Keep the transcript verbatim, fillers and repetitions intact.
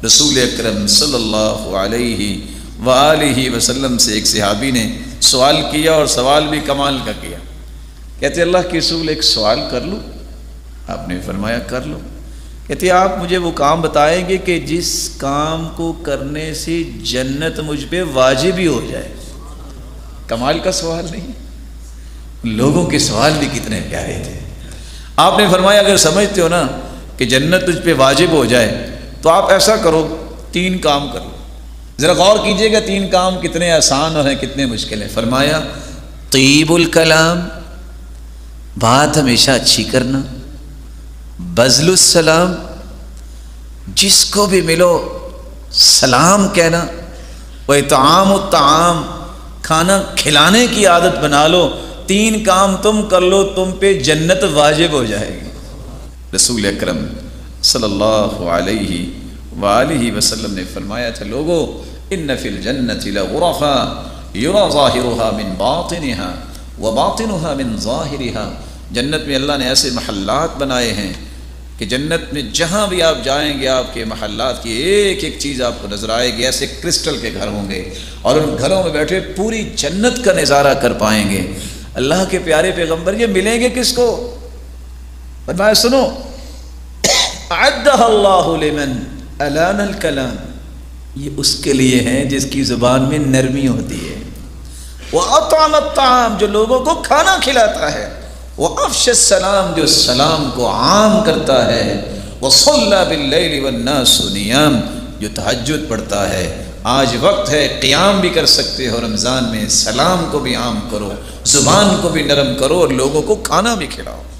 رسول اکرم صلی اللہ علیہ وآلہ وسلم سے ایک صحابی نے سوال کیا، اور سوال بھی کمال کا کیا۔ کہتے اللہ کے رسول ایک سوال کر لوں؟ آپ نے فرمایا کر لو۔ کہتے آپ مجھے وہ کام بتائیں گے کہ جس کام کو کرنے سے جنت مجھ پہ واجب ہی ہو جائے۔ کمال کا سوال نہیں؟ لوگوں کے سوال بھی کتنے پیارے تھے۔ آپ نے فرمایا اگر سمجھتے ہو نا کہ جنت تجھ پہ واجب ہو جائے تو آپ ایسا کرو، تین کام کر لو۔ ذرا غور کیجئے گا تین کام کتنے آسان اور ہیں کتنے مشکل ہیں۔ فرمایا طیب الکلام، بات ہمیشہ اچھی کرنا، بذل السلام، جس کو بھی ملو سلام کہنا، واطعام الطعام، کھانا کھلانے کی عادت بنا لو۔ تین کام تم کر لو تم پہ جنت واجب ہو جائے گی۔ رسول اکرم صلی اللہ علیہ وآلہ وسلم نے فرمایا تھا لوگو ان فی الجنت لغرفا یری ظاہرها من باطنها وباطنها من ظاہرها، جنت میں اللہ نے ایسے محلات بنائے ہیں کہ جنت میں جہاں بھی آپ جائیں گے آپ کے محلات کی ایک ایک چیز آپ کو نظر آئے گی، ایسے کرسٹل کے گھر ہوں گے، اور ان گھروں میں بیٹھے پوری جنت کا نظارہ کر پائیں گے۔ اللہ کے پیارے پیغمبر یہ ملیں گے کس کو؟ فرمایا سنو اعدها اللہ لمن الان الکلام، یہ اس کے لیے ہیں جس کی زبان میں نرمی ہوتی ہے، واطعم الطعام، جو لوگوں کو کھانا کھلاتا ہے، وافش السلام، جو سلام کو عام کرتا ہے، وصلی باللیل والناس نیام، جو تہجد پڑھتا ہے۔ آج وقت ہے قیام بھی کر سکتے ہو رمضان میں، سلام کو بھی عام کرو، زبان کو بھی نرم کرو، اور لوگوں کو کھانا بھی کھلاؤ۔